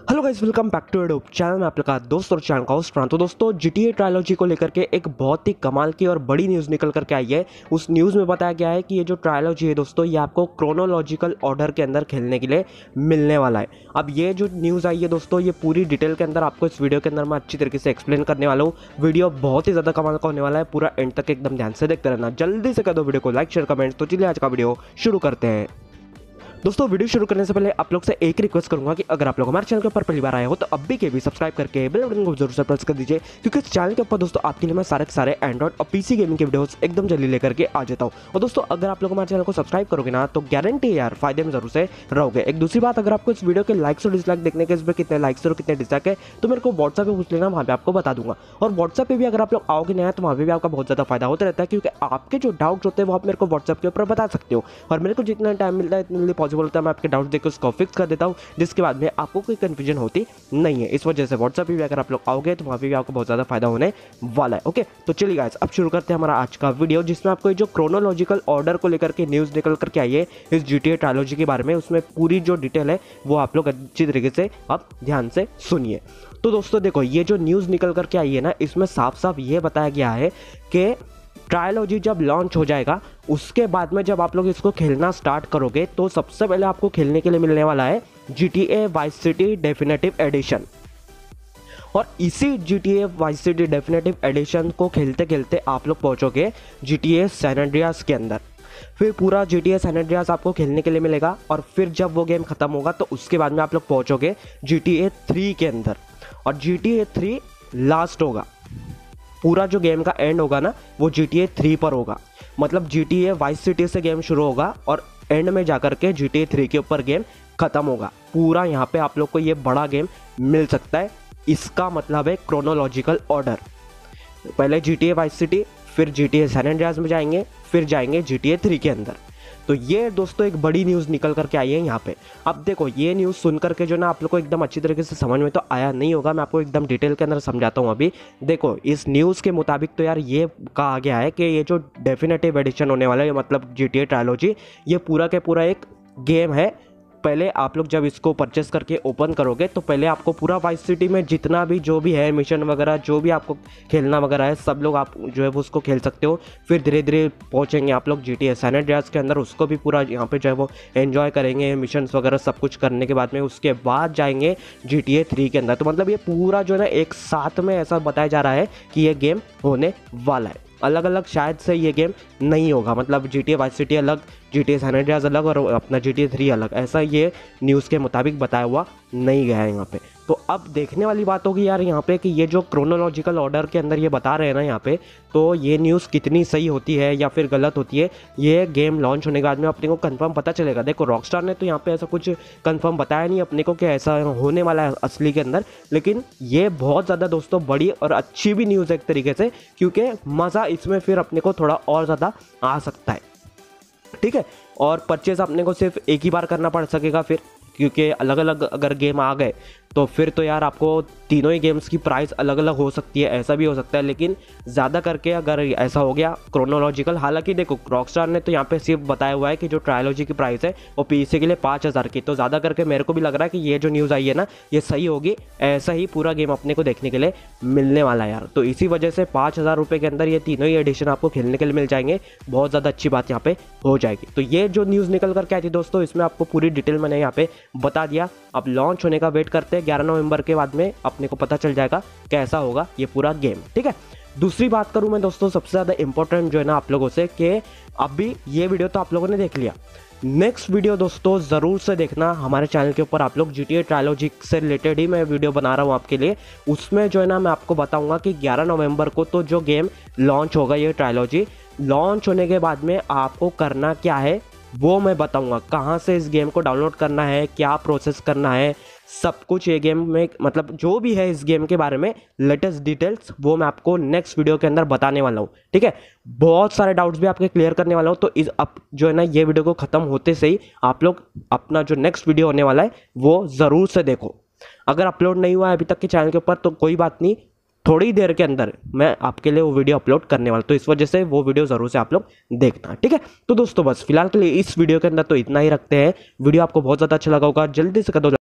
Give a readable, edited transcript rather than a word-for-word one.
Hello guys, welcome back to YouTube channel में आप लोग का दोस्त और चैनल का होस्ट फरहान। तो दोस्तों GTA ट्रायोलॉजी को लेकर के एक बहुत ही कमाल की और बड़ी न्यूज़ निकल करके आई है। उस न्यूज़ में बताया गया है कि ये जो ट्रायोलॉजी है दोस्तों, ये आपको क्रोनोलॉजिकल ऑर्डर के अंदर खेलने के लिए मिलने वाला है। अब ये जो न्यूज़ आई है दोस्तों, ये पूरी डिटेल के अंदर आपको इस वीडियो के अंदर मैं अच्छी तरीके से एक्सप्लेन करने वाला हूँ। वीडियो बहुत ही ज़्यादा कमाल का होने वाला है, पूरा एंड तक एकदम ध्यान से देखते रहना। जल्दी से कर दो वीडियो को लाइक शेयर कमेंट। तो चलिए आज का वीडियो शुरू करते हैं। दोस्तों वीडियो शुरू करने से पहले आप लोग से एक रिक्वेस्ट करूंगा कि अगर आप लोग हमारे चैनल के ऊपर पहली बार आए हो तो अभी के भी सब्सक्राइब करके बेल बटन को जरूर से प्रेस कर दीजिए, क्योंकि इस चैनल के ऊपर दोस्तों आपके लिए मैं सारे एंड्रॉइड और पीसी गेमिंग के वीडियोस एकदम जल्दी लेकर के आ जाता हूँ। और दोस्तों अगर आप लोग हमारे चैनल को सब्सक्राइब करोगे ना तो गारंटी यार फायदे में जरूर से रहोगे। एक दूसरी बात, अगर आपको इस वीडियो के लाइक्स और डिसलाइक देखने के, इसमें कितने लाइक्स और कितने डिसलाइक है तो मेरे को व्हाट्सएप पे पूछ लेना, वहाँ पे आपको बता दूंगा। और व्हाट्सएप पे भी अगर आप लोग आओगे ना तो वहाँ पे भी आपका बहुत ज़्यादा फायदा होता रहता है, क्योंकि आपके जो डाउट्स होते हैं वो आप मेरे को व्हाट्सएप के ऊपर बता सकते हो। और मेरे को जितना टाइम मिलता है इतने पॉसिबल होता है मैं आपके डाउट देखकर उसको फिक्स कर देता हूँ, जिसके बाद में आपको कोई कंफ्यूजन होती नहीं है। इस वजह से व्हाट्सएप पे भी अगर आप लोग आओगे तो वहाँ पे भी आपको बहुत ज़्यादा फायदा होने वाला है। ओके, तो चलिए गाइस अब शुरू करते हैं हमारा आज का वीडियो, जिसमें आपको जो क्रोनोलॉजिकल ऑर्डर को लेकर के न्यूज़ निकल करके आई है इस GTA ट्रायोलॉजी के बारे में। उसमें पूरी जो डिटेल है वो आप लोग अच्छी तरीके से अब ध्यान से सुनिए। तो दोस्तों देखो, ये जो न्यूज़ निकल करके आई है ना, इसमें साफ साफ ये बताया गया है कि ट्रायोलॉजी जब लॉन्च हो जाएगा उसके बाद में जब आप लोग इसको खेलना स्टार्ट करोगे तो सबसे पहले आपको खेलने के लिए मिलने वाला है GTA Vice City definitive edition. और इसी GTA Vice City definitive edition को खेलते खेलते आप लोग पहुंचोगे GTA सैन एंड्रियास के अंदर। फिर पूरा GTA सैन एंड्रियास आपको खेलने के लिए मिलेगा, और फिर जब वो गेम खत्म होगा तो उसके बाद में आप लोग पहुंचोगे GTA 3 के अंदर। और GTA 3 लास्ट होगा, पूरा जो गेम का एंड होगा ना वो GTA 3 पर होगा। मतलब GTA वाइस सिटी से गेम शुरू होगा और एंड में जाकर के GTA 3 के ऊपर गेम खत्म होगा। पूरा यहाँ पे आप लोग को ये बड़ा गेम मिल सकता है। इसका मतलब है क्रोनोलॉजिकल ऑर्डर। पहले GTA वाइस सिटी, फिर GTA सैन एंड्रियास में जाएंगे, फिर जाएंगे GTA 3 के अंदर। तो ये दोस्तों एक बड़ी न्यूज़ निकल करके आई है यहाँ पे। अब देखो, ये न्यूज़ सुन करके जो ना आप लोग को एकदम अच्छी तरीके से समझ में तो आया नहीं होगा, मैं आपको एकदम डिटेल के अंदर समझाता हूँ अभी। देखो, इस न्यूज़ के मुताबिक तो यार ये कहा गया है कि ये जो डेफिनेटिव एडिशन होने वाला है, मतलब GTA ट्रायोलॉजी, ये पूरा के पूरा एक गेम है। पहले आप लोग जब इसको परचेस करके ओपन करोगे तो पहले आपको पूरा वाइस सिटी में जितना भी जो भी है मिशन वगैरह, जो भी आपको खेलना वगैरह है, सब लोग आप जो है वो उसको खेल सकते हो। फिर धीरे धीरे पहुंचेंगे आप लोग GTA सैन एंड्रियास के अंदर, उसको भी पूरा यहाँ पे जो है वो एंजॉय करेंगे, मिशंस वगैरह सब कुछ करने के बाद में उसके बाद जाएंगे GTA 3 के अंदर। तो मतलब ये पूरा जो है ना एक साथ में ऐसा बताया जा रहा है कि ये गेम होने वाला है। अलग अलग शायद से ये गेम नहीं होगा, मतलब GTA वाइस सिटी अलग, GTA सैन एंड्रियास अलग और अपना GTA 3 अलग, ऐसा ये न्यूज़ के मुताबिक बताया हुआ नहीं गया है यहाँ पे। तो अब देखने वाली बात होगी यार यहाँ पे कि ये जो क्रोनोलॉजिकल ऑर्डर के अंदर ये बता रहे हैं ना यहाँ पे, तो ये न्यूज़ कितनी सही होती है या फिर गलत होती है, ये गेम लॉन्च होने के बाद में अपने को कंफर्म पता चलेगा। देखो, रॉकस्टार ने तो यहाँ पे ऐसा कुछ कंफर्म बताया नहीं अपने को कि ऐसा होने वाला है असली के अंदर, लेकिन ये बहुत ज़्यादा दोस्तों बड़ी और अच्छी भी न्यूज़ है एक तरीके से, क्योंकि मज़ा इसमें फिर अपने को थोड़ा और ज़्यादा आ सकता है। ठीक है, और परचेज अपने को सिर्फ एक ही बार करना पड़ सकेगा फिर, क्योंकि अलग अलग अगर गेम आ गए तो फिर तो यार आपको तीनों ही गेम्स की प्राइस अलग अलग हो सकती है, ऐसा भी हो सकता है। लेकिन ज़्यादा करके अगर ऐसा हो गया क्रोनोलॉजिकल, हालांकि देखो रॉकस्टार ने तो यहाँ पे सिर्फ बताया हुआ है कि जो ट्रायोलॉजी की प्राइस है वो PC के लिए 5000 की, तो ज़्यादा करके मेरे को भी लग रहा है कि ये जो न्यूज़ आई है ना ये सही होगी। ऐसा ही पूरा गेम अपने को देखने के लिए मिलने वाला है यार। तो इसी वजह से 5000 रुपये के अंदर ये तीनों ही एडिशन आपको खेलने के लिए मिल जाएंगे। बहुत ज़्यादा अच्छी बात यहाँ पे हो जाएगी। तो ये जो न्यूज़ निकल करके आई थी दोस्तों, इसमें आपको पूरी डिटेल मैंने यहाँ पे बता दिया। अब लॉन्च होने का वेट करते हैं, 11 नवंबर के बाद में अपने को पता चल जाएगा कैसा होगा ये पूरा गेम। ठीक है, दूसरी बात करूं मैं दोस्तों, सबसे ज़्यादा इंपॉर्टेंट जो है ना आप लोगों से, कि अभी ये वीडियो तो आप लोगों ने देख लिया, नेक्स्ट वीडियो दोस्तों ज़रूर से देखना हमारे चैनल के ऊपर। आप लोग GTA ट्रायोलॉजी से रिलेटेड ही मैं वीडियो बना रहा हूँ आपके लिए। उसमें जो है ना मैं आपको बताऊँगा कि 11 नवंबर को तो जो गेम लॉन्च होगा, ये ट्रायोलॉजी लॉन्च होने के बाद में आपको करना क्या है वो मैं बताऊंगा। कहाँ से इस गेम को डाउनलोड करना है, क्या प्रोसेस करना है, सब कुछ ये गेम में, मतलब जो भी है इस गेम के बारे में लेटेस्ट डिटेल्स, वो मैं आपको नेक्स्ट वीडियो के अंदर बताने वाला हूँ। ठीक है, बहुत सारे डाउट्स भी आपके क्लियर करने वाला हूँ। तो इस अब जो है ना ये वीडियो को ख़त्म होते से ही आप लोग अपना जो नेक्स्ट वीडियो होने वाला है वो ज़रूर से देखो। अगर अपलोड नहीं हुआ है अभी तक के चैनल के ऊपर तो कोई बात नहीं, थोड़ी देर के अंदर मैं आपके लिए वो वीडियो अपलोड करने वाला, तो इस वजह से वो वीडियो ज़रूर से आप लोग देखना। ठीक है, तो दोस्तों बस फिलहाल के लिए इस वीडियो के अंदर तो इतना ही रखते हैं। वीडियो आपको बहुत ज़्यादा अच्छा लगा होगा, जल्दी से कर दो